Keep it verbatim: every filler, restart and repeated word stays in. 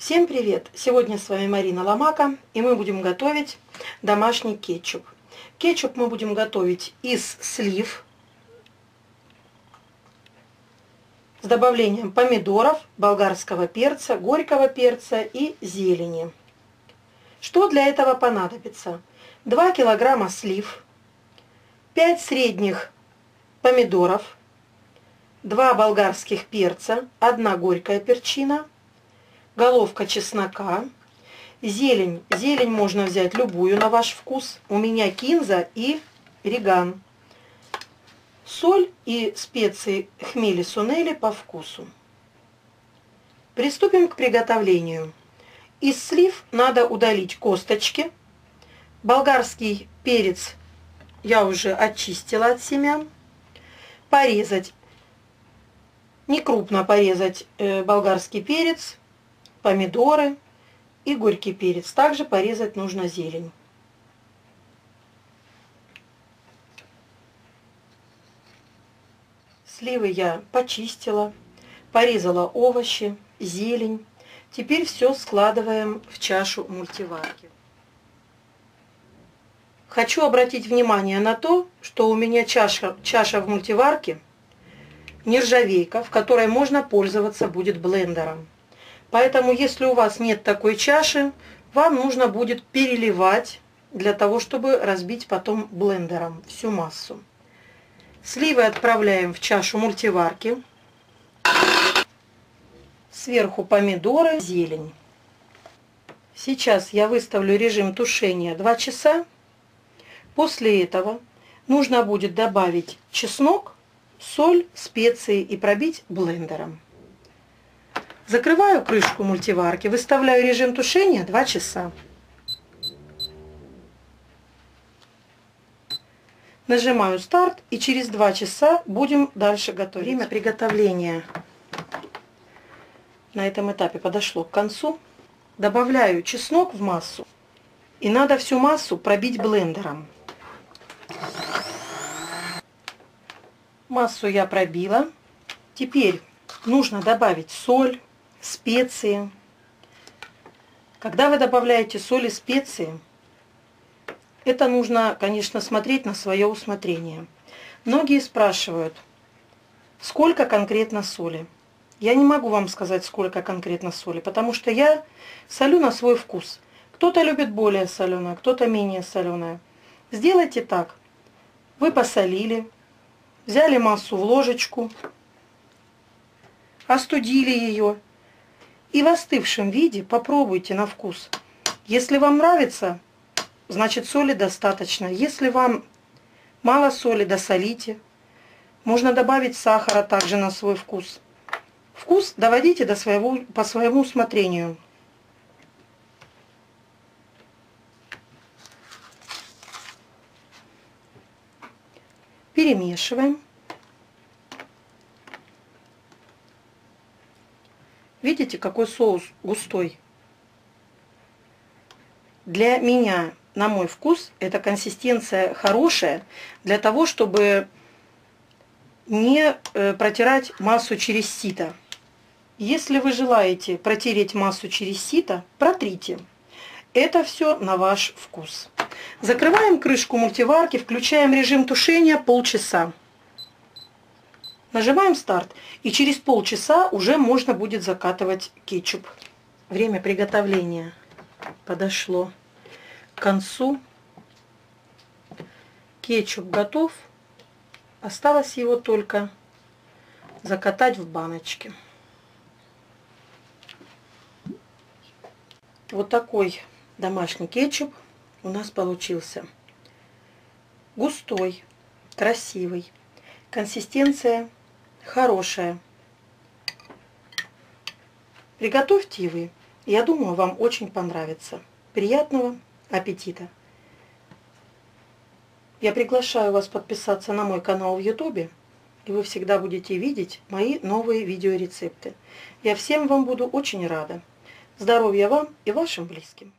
Всем привет! Сегодня с вами Марина Ломака, и мы будем готовить домашний кетчуп. Кетчуп мы будем готовить из слив с добавлением помидоров, болгарского перца, горького перца и зелени. Что для этого понадобится? два килограмма слив, пять средних помидоров, два болгарских перца, одна горькая перчина, головка чеснока, зелень. Зелень можно взять любую на ваш вкус. У меня кинза и реган. Соль и специи хмели-сунели по вкусу. Приступим к приготовлению. Из слив надо удалить косточки. Болгарский перец я уже очистила от семян. Порезать, не крупно порезать э, болгарский перец, помидоры и горький перец. Также порезать нужно зелень. Сливы я почистила, порезала овощи, зелень. Теперь все складываем в чашу мультиварки. Хочу обратить внимание на то, что у меня чаша, чаша в мультиварке нержавейка, в которой можно пользоваться будет блендером. Поэтому, если у вас нет такой чаши, вам нужно будет переливать для того, чтобы разбить потом блендером всю массу. Сливы отправляем в чашу мультиварки. Сверху помидоры, зелень. Сейчас я выставлю режим тушения два часа. После этого нужно будет добавить чеснок, соль, специи и пробить блендером. Закрываю крышку мультиварки, выставляю режим тушения два часа. Нажимаю старт, и через два часа будем дальше готовить. Время приготовления на этом этапе подошло к концу. Добавляю чеснок в массу, и надо всю массу пробить блендером. Массу я пробила. Теперь нужно добавить соль, специи. Когда вы добавляете соль и специи, это нужно, конечно, смотреть на свое усмотрение. Многие спрашивают, сколько конкретно соли. Я не могу вам сказать, сколько конкретно соли, потому что я солю на свой вкус. Кто-то любит более соленое, кто-то менее соленое. Сделайте так. Вы посолили, взяли массу в ложечку, остудили ее и в остывшем виде попробуйте на вкус. Если вам нравится, значит соли достаточно. Если вам мало соли, досолите. Можно добавить сахара также на свой вкус. Вкус доводите до своего, по своему усмотрению. Перемешиваем. Видите, какой соус густой? Для меня, на мой вкус, эта консистенция хорошая для того, чтобы не протирать массу через сито. Если вы желаете протереть массу через сито, протрите. Это все на ваш вкус. Закрываем крышку мультиварки, включаем режим тушения полчаса. Нажимаем старт, и через полчаса уже можно будет закатывать кетчуп. Время приготовления подошло к концу. Кетчуп готов. Осталось его только закатать в баночки. Вот такой домашний кетчуп у нас получился. Густой, красивый. Консистенция хорошая. Приготовьте и вы. Я думаю, вам очень понравится. Приятного аппетита! Я приглашаю вас подписаться на мой канал в ютубе, и вы всегда будете видеть мои новые видеорецепты. Я всем вам буду очень рада. Здоровья вам и вашим близким!